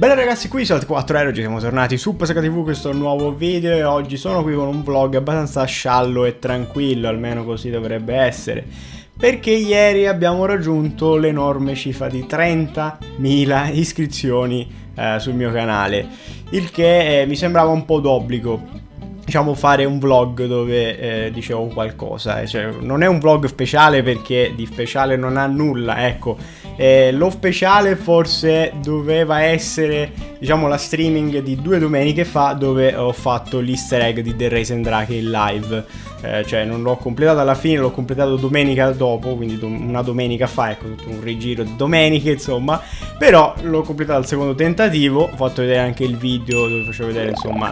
Bene ragazzi, qui Salt4 oggi siamo tornati su Pesca TV, questo è un nuovo video e oggi sono qui con un vlog abbastanza sciallo e tranquillo, almeno così dovrebbe essere, perché ieri abbiamo raggiunto l'enorme cifra di 30.000 iscrizioni sul mio canale, il che mi sembrava un po' d'obbligo, diciamo, fare un vlog dove dicevo qualcosa, cioè, non è un vlog speciale perché di speciale non ha nulla, ecco. Lo speciale forse doveva essere, diciamo, la streaming di 2 domeniche fa, dove ho fatto l'easter egg di The Raisin Drake in live, cioè non l'ho completato alla fine, l'ho completato domenica dopo, quindi una domenica fa, ecco, tutto un rigiro di domeniche insomma, però l'ho completato al secondo tentativo. Ho fatto vedere anche il video dove facevo vedere insomma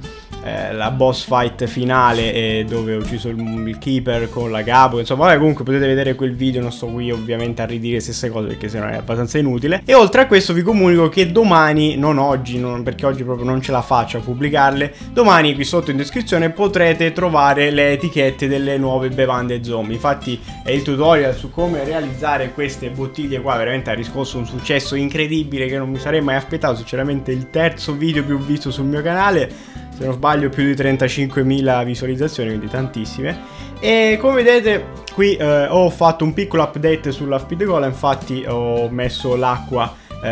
la boss fight finale, dove ho ucciso il keeper con la capo, insomma vabbè, comunque potete vedere quel video, non sto qui ovviamente a ridire le stesse cose perché sennò è abbastanza inutile. E oltre a questo vi comunico che domani, non oggi, perché oggi proprio non ce la faccio a pubblicarle, domani qui sotto in descrizione potrete trovare le etichette delle nuove bevande zombie. Infatti il tutorial su come realizzare queste bottiglie qua veramente ha riscosso un successo incredibile che non mi sarei mai aspettato, sinceramente il terzo video più visto sul mio canale, se non sbaglio più di 35.000 visualizzazioni, quindi tantissime. E come vedete qui ho fatto un piccolo update sulla speed cola, infatti ho messo l'acqua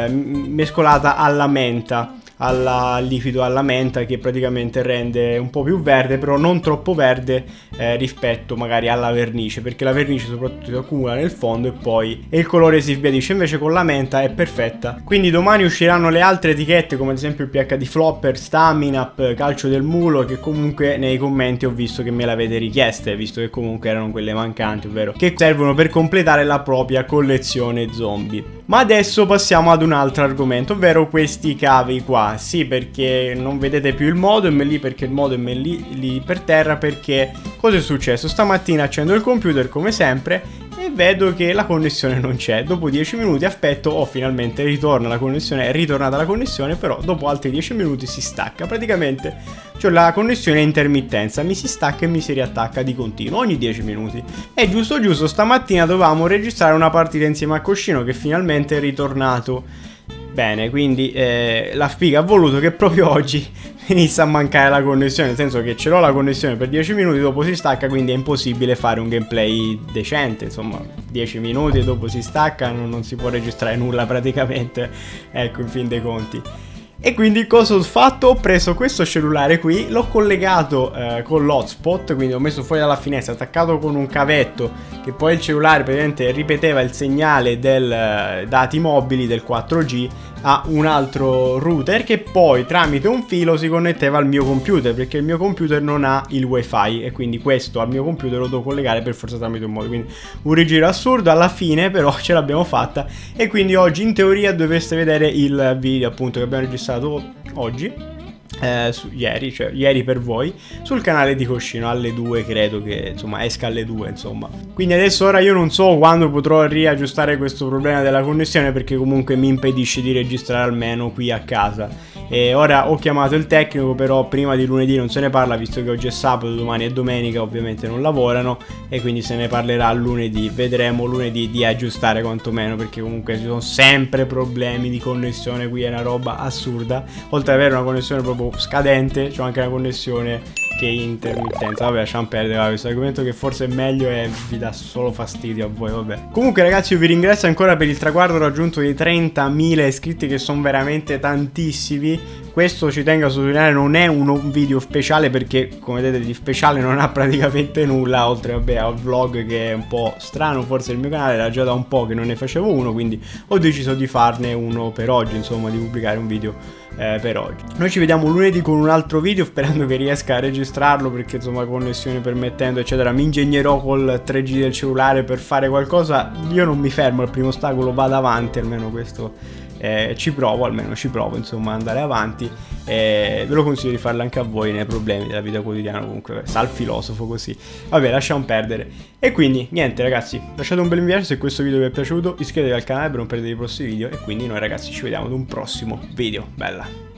mescolata alla menta, al liquido alla menta, che praticamente rende un po' più verde, però non troppo verde rispetto magari alla vernice, perché la vernice soprattutto si accumula nel fondo e poi il colore si sbiadisce, invece con la menta è perfetta. Quindi domani usciranno le altre etichette, come ad esempio il PH di Flopper, Stamina Up, Calcio del Mulo, che comunque nei commenti ho visto che me l'avete richieste, visto che comunque erano quelle mancanti, ovvero che servono per completare la propria collezione zombie. Ma adesso passiamo ad un altro argomento, ovvero questi cavi qua. Sì, perché non vedete più il modem lì, perché il modem è lì per terra, perché cosa è successo? Stamattina accendo il computer come sempre e vedo che la connessione non c'è. Dopo 10 minuti aspetto, finalmente ritorna la connessione, è ritornata la connessione, però dopo altri 10 minuti si stacca. Praticamente cioè la connessione a intermittenza, mi si stacca e mi si riattacca di continuo ogni 10 minuti. E giusto stamattina dovevamo registrare una partita insieme a Coscino, che finalmente è ritornato bene, quindi la figa ha voluto che proprio oggi inizia a mancare la connessione, nel senso che ce l'ho la connessione per 10 minuti, dopo si stacca, quindi è impossibile fare un gameplay decente, insomma 10 minuti e dopo si stacca, non si può registrare nulla praticamente, ecco, in fin dei conti. E quindi cosa ho fatto? Ho preso questo cellulare qui, l'ho collegato con l'hotspot, quindi ho messo fuori dalla finestra, attaccato con un cavetto, che poi il cellulare praticamente ripeteva il segnale del dati mobili del 4G a un altro router, che poi tramite un filo si connetteva al mio computer, perché il mio computer non ha il wifi e quindi questo al mio computer lo devo collegare per forza tramite un modem. Quindi un rigiro assurdo, alla fine però ce l'abbiamo fatta e quindi oggi in teoria dovreste vedere il video appunto che abbiamo registrato oggi, ieri, cioè ieri per voi, sul canale di Coscino alle 2, credo che insomma esca alle 2 insomma. Quindi adesso ora io non so quando potrò riaggiustare questo problema della connessione, perché comunque mi impedisce di registrare almeno qui a casa. E ora ho chiamato il tecnico, però prima di lunedì non se ne parla, visto che oggi è sabato, domani è domenica, ovviamente non lavorano e quindi se ne parlerà lunedì. Vedremo lunedì di aggiustare quantomeno, perché comunque ci sono sempre problemi di connessione, qui è una roba assurda. Oltre ad avere una connessione proprio scadente, c'ho anche una connessione che è intermittenza. Vabbè, lasciamo perdere questo argomento, che forse è meglio e vi dà solo fastidio a voi, vabbè. Comunque ragazzi, io vi ringrazio ancora per il traguardo raggiunto di 30.000 iscritti, che sono veramente tantissimi. Questo, ci tengo a sottolineare, non è un video speciale, perché come vedete di speciale non ha praticamente nulla, oltre vabbè al vlog, che è un po' strano, forse il mio canale era già da un po' che non ne facevo uno, quindi ho deciso di farne uno per oggi, insomma, di pubblicare un video per oggi. Noi ci vediamo lunedì con un altro video, sperando che riesca a registrarlo, perché insomma connessione permettendo eccetera mi ingegnerò col 3G del cellulare per fare qualcosa. Io non mi fermo al primo ostacolo, vado avanti, almeno questo ci provo, almeno ci provo insomma ad andare avanti, ve lo consiglio di farlo anche a voi nei problemi della vita quotidiana. Comunque sa il filosofo così, vabbè, lasciamo perdere. E quindi niente ragazzi, lasciate un bel mi piace se questo video vi è piaciuto, iscrivetevi al canale per non perdere i prossimi video e quindi noi ragazzi ci vediamo ad un prossimo video. Bella.